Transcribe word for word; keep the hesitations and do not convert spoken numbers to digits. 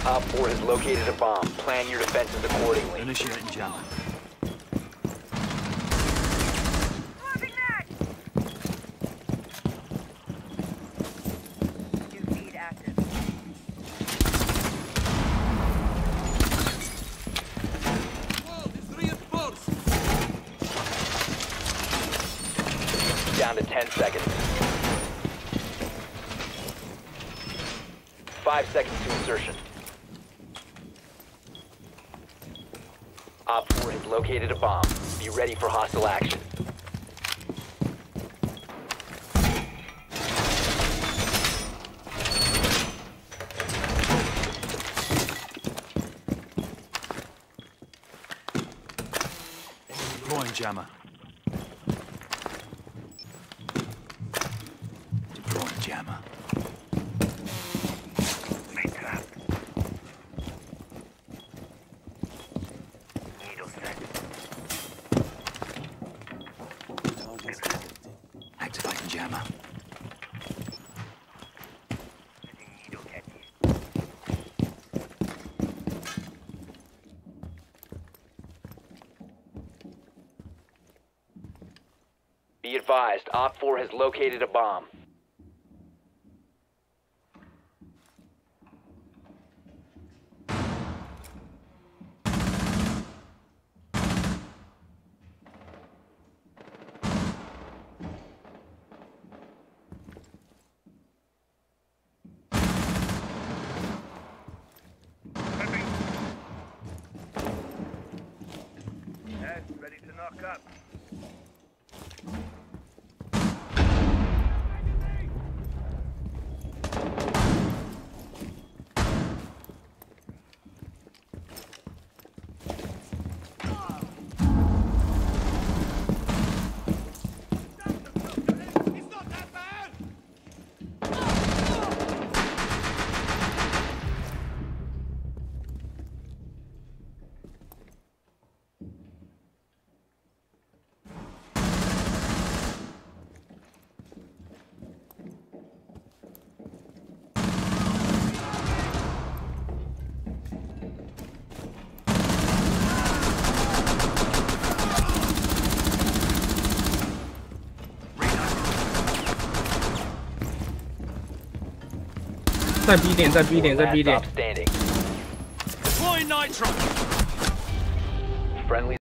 Op four has located a bomb. Plan your defenses accordingly. Initiating jammer. Down to ten seconds. Five seconds to insertion. Op four has located a bomb. Be ready for hostile action. Deploying jammer. Deploying jammer. Activating jammer. Be advised, Op four has located a bomb. Ready to knock up. 在 B 点，在 B 点，在 B 点。 Last stop standing. Deploying nitro. Friendly